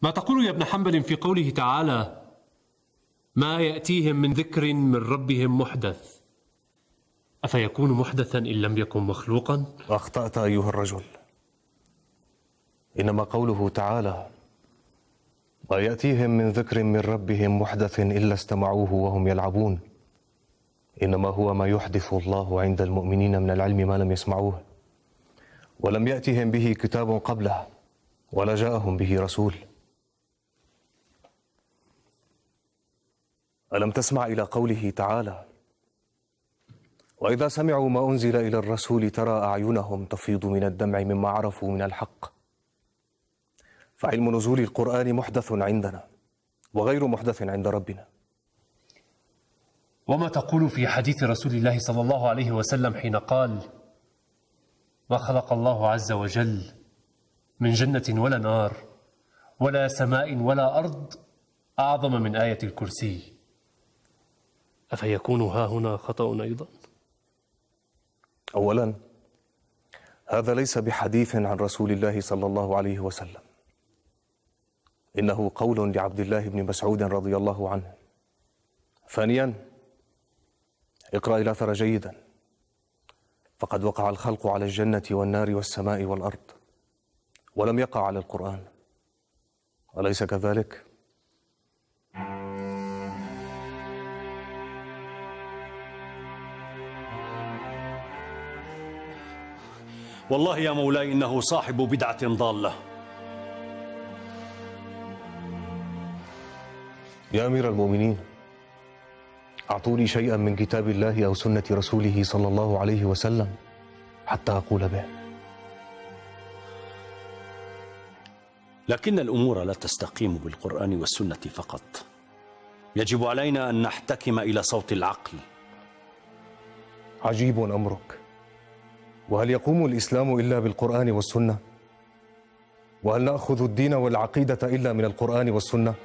ما تقول يا ابن حنبل في قوله تعالى: ما يأتيهم من ذكر من ربهم محدث، أفيكون محدثا إن لم يكن مخلوقا؟ أخطأت أيها الرجل، إنما قوله تعالى: ما يأتيهم من ذكر من ربهم محدث إلا استمعوه وهم يلعبون، إنما هو ما يحدث الله عند المؤمنين من العلم ما لم يسمعوه، ولم يأتهم به كتاب قبله ولا جاءهم به رسول. ألم تسمع إلى قوله تعالى: وإذا سمعوا ما أنزل إلى الرسول ترى أعينهم تفيض من الدمع مما عرفوا من الحق. فعلم نزول القرآن محدث عندنا وغير محدث عند ربنا. وما تقول في حديث رسول الله صلى الله عليه وسلم حين قال: ما خلق الله عز وجل من جنة ولا نار ولا سماء ولا أرض أعظم من آية الكرسي، أفيكون ها هنا خطأ أيضا؟ أولا، هذا ليس بحديث عن رسول الله صلى الله عليه وسلم، إنه قول لعبد الله بن مسعود رضي الله عنه. ثانيا، اقرأ الأثر جيدا، فقد وقع الخلق على الجنة والنار والسماء والأرض ولم يقع على القرآن، أليس كذلك؟ والله يا مولاي إنه صاحب بدعة ضالة. يا أمير المؤمنين، أعطوني شيئا من كتاب الله أو سنة رسوله صلى الله عليه وسلم حتى أقول به. لكن الأمور لا تستقيم بالقرآن والسنة فقط، يجب علينا أن نحتكم إلى صوت العقل. عجيب أمرك، وهل يقوم الإسلام إلا بالقرآن والسنة؟ وهل نأخذ الدين والعقيدة إلا من القرآن والسنة؟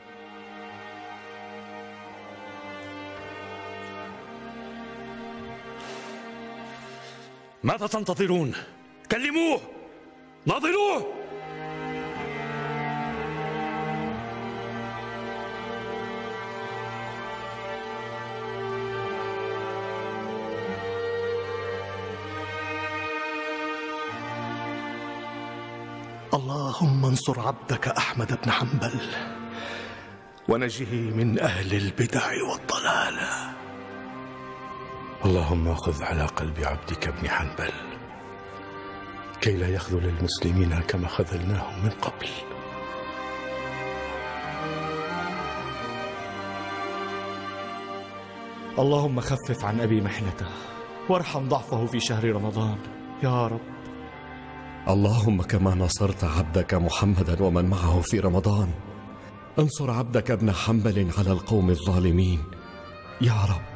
ماذا تنتظرون؟ كلموه، ناظروه. اللهم انصر عبدك أحمد بن حنبل ونجه من أهل البدع والضلالة. اللهم خذ على قلب عبدك ابن حنبل كي لا يخذل المسلمين كما خذلناهم من قبل. اللهم خفف عن أبي محنته وارحم ضعفه في شهر رمضان يا رب. اللهم كما نصرت عبدك محمدا ومن معه في رمضان، انصر عبدك ابن حنبل على القوم الظالمين يا رب.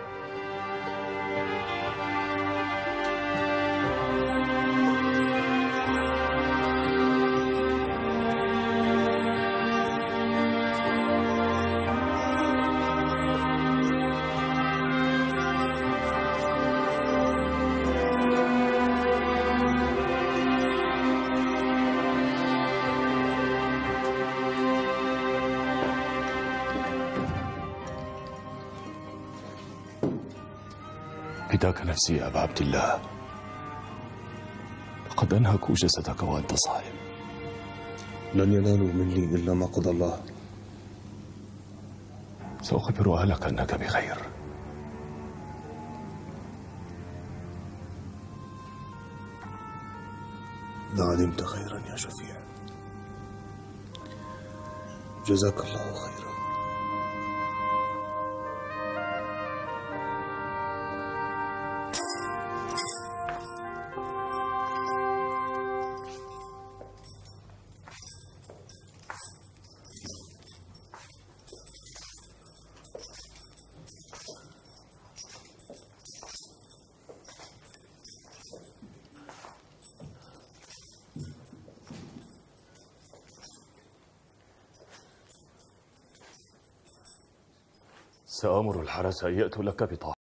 فداك نفسي يا أبا عبد الله، لقد أنهكوا جسدك وأنت صائم. لن ينالوا مني إلا ما قضى الله. سأخبر أهلك أنك بخير. إذا علمت خيرا يا شفيع، جزاك الله خيرا. سآمر الحرس أن يأتوا لك بطاقة.